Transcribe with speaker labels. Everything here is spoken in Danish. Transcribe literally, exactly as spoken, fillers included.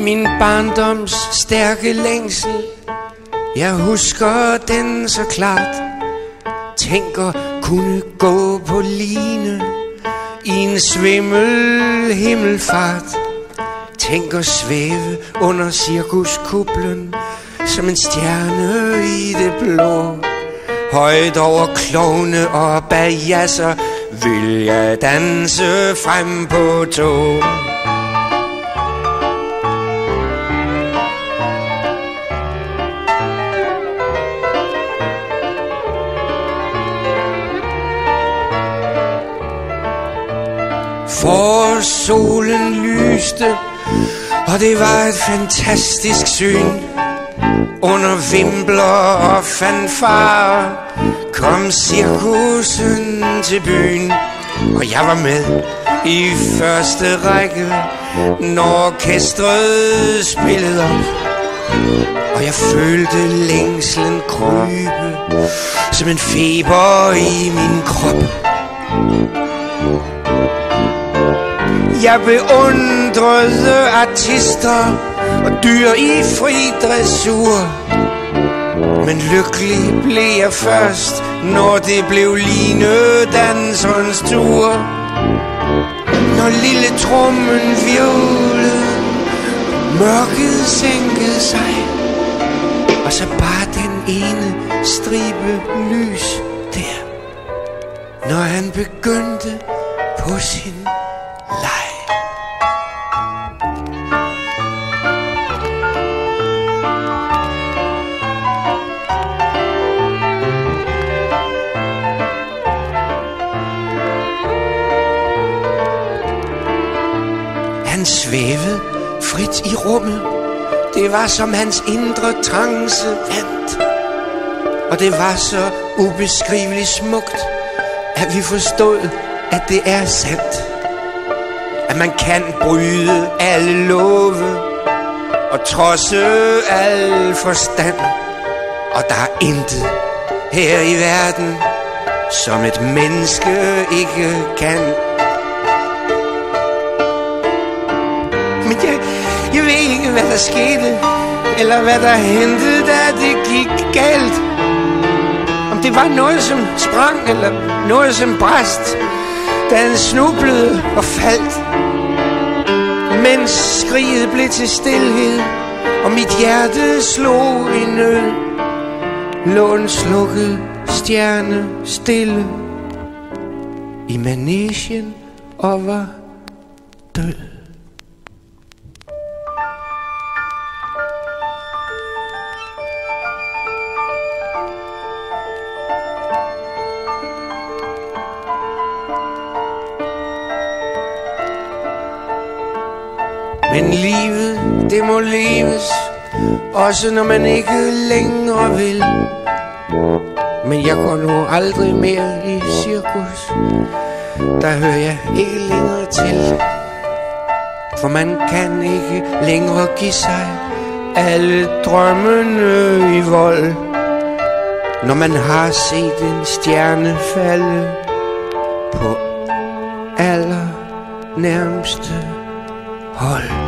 Speaker 1: min barndoms stærke længsel, jeg husker den så klart. Tænker kunne gå på line i en svimmel himmelfart. Tænker svæve under cirkuskuplen som en stjerne i det blå. Højt over klovne og bajasser vil jeg danse frem på tog. For solen lyste, og det var et fantastisk syn. Under vimpler og fanfarer kom cirkusen til byen. Og jeg var med i første række, når orkestret spillede op. Og jeg følte længslen krybe som en feber i min krop. Jeg beundrede artister og dyr i fri dressur. Men lykkelig blev jeg først, når det blev linedanserens tur. Når lille trommen hvirvlede, mørket sænkede sig, og så bare den ene stribe lys der, når han begyndte på sin leg. Han svævede frit i rummet. Det var som hans indre trance vandt. Og det var så ubeskriveligt smukt, at vi forstod, at det er sandt. At man kan bryde alle love og trodse al forstand. Og der er intet her i verden, som et menneske ikke kan. Men jeg, jeg ved ikke, hvad der skete, eller hvad der hentede, da det gik galt. Om det var noget, som sprang, eller noget, som brast, da han snublede og faldt. Mens skriget blev til stilhed, og mit hjerte slog i nød, lå en slukket stjerne stille i manegen og var død. Men livet, det må leves, også når man ikke længere vil. Men jeg går nu aldrig mere i cirkus, der hører jeg ikke længere til. For man kan ikke længere give sig alle drømmene i vold, når man har set en stjerne falde på aller nærmeste hold.